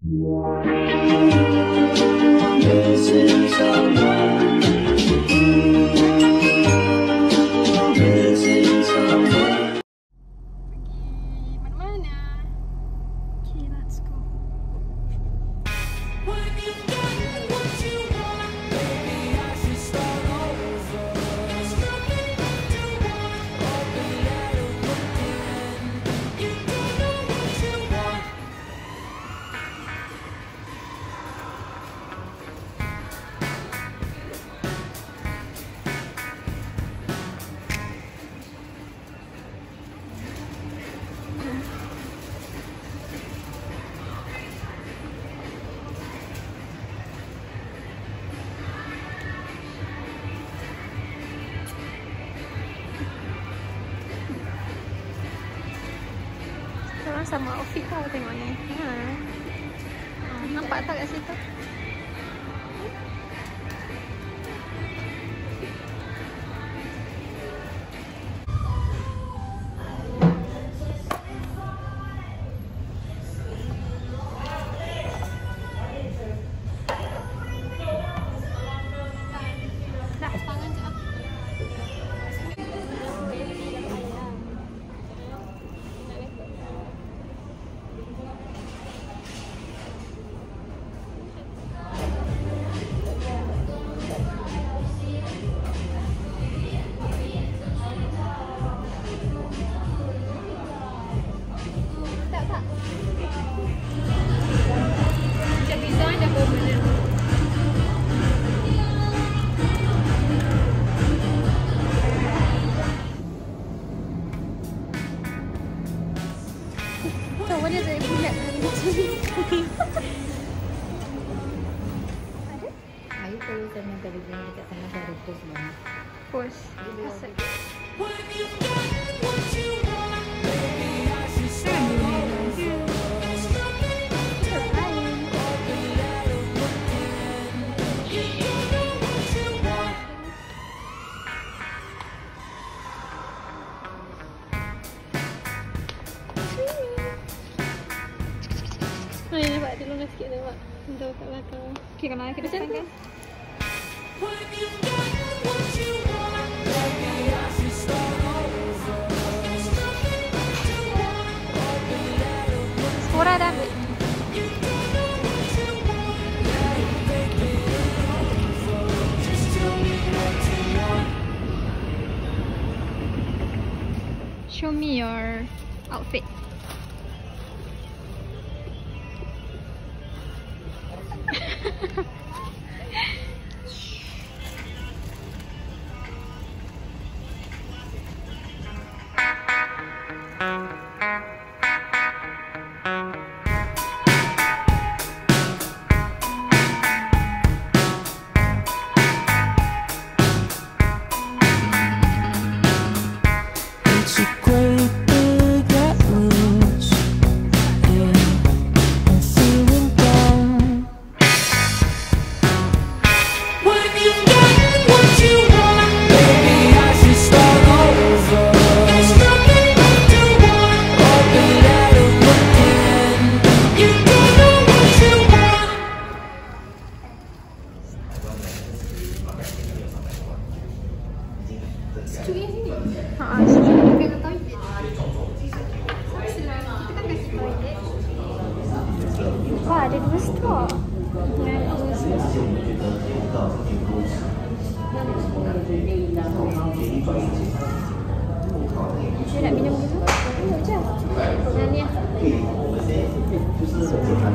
Sama outfit tau tengok ni. Nampak tak kat situ? Dia ada bulat hari ni. Ada? Ayu kalau sama kalau dia dekat sana saya post lah. Post. Asal. Ni nampak dia longgar sikit nampak. Untuk kat belakang. Okey, kalau kita depan kan. Sephora dah ambil. Show me your outfit. Wah, ada dua stok. Dia nak minum dulu? Minum je. Yang ni.